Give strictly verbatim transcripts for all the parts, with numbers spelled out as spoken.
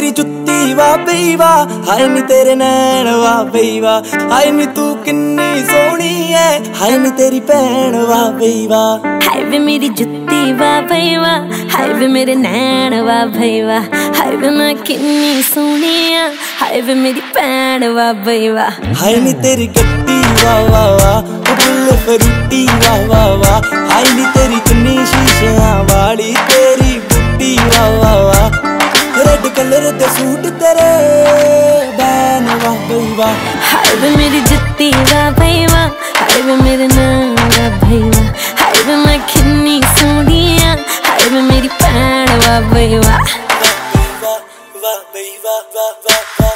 तेरी जुत्ती वाह बई वाह, हाय नी तेरे नैन वाह बई वाह, हाय नी तू किन्नी सोहनी है, हाय नी तेरी भैन वाह बई वाह। हाय वे मेरी जुत्ती वाह बई वाह, हाय वे मेरे नैन वाह बई वाह, हाय वे मैं किन्नी सोहनी है, हाय वे मेरी भैन वाह बई वाह। हाय नी तेरी गड्डी वाह वाह वाह, फरूटी वाह वाह वाह, हाय नी तेरी चुन्नी शीशियां वाली तेरी बुट्टी वाह वाह वाह। रेड कलर दे सूट तेरे बैन वाह बई वाह। हाय वे मेरी जुत्ती वाह बई वाह, हाय वे मेरे नैन वाह बई वाह, हाय वे मैं किन्नी सोहनी है, हाय वे मेरी भैन वाह बई वाह। वाह वाह बई वाह वाह वाह वाह।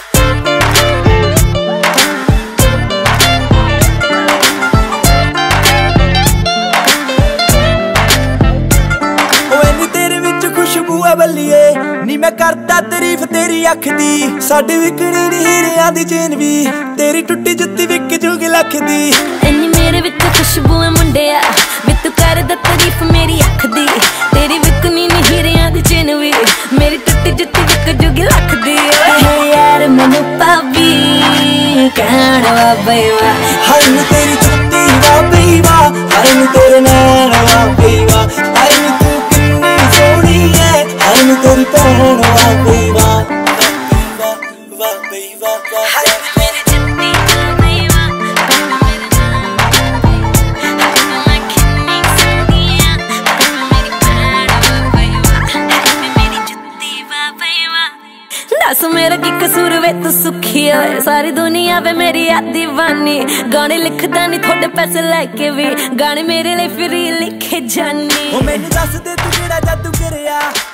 बल्लिए नी मैं करता तारीफ तेरी अख दी, साडी विकनी नी हीरियां दी चेन भी, तेरी टुट्टी जुत्ती विक जूगी लख दी। इन्नी मेरे विच खुशबू है मुंडिया, वे तू करदा तारीफ मेरी अख दी, तेरी विकनी नी हीरियां दी चेन भी, मेरी टुट्टी जुत्ती विक जूगी लख दी। यार मैनू भाभी कहण वाह बई वाह, हाय नी तेरी जुत्ती वाह बई वाह, हाय नी तेरे नैन वाह बई वाह, हाय नी तू किन्नी सोहनी है, हाय नी तेरी भैन वाह बई वाह। वाह वाह बई वाह वाह। हाय वे मेरी जुत्ती वाह बई वाह, हाय वे मेरे नैन वाह बई वाह, हाय वे मैं किन्नी सोहनी है, हाय वे मेरी भैन वाह बई वाह, हाय वे मेरी जुत्ती वाह बई वाह। दस मेरा की कसूर वे तू सुखी होए, सारी दुनिया वे मेरी आ दीवानी, गाने लिखदा नी थोड़े पैसे लेके भी, गाने मेरे लिए फ्री लिखे जानी। ओ मैनू दस दे तू जेड़ा जादू करिया,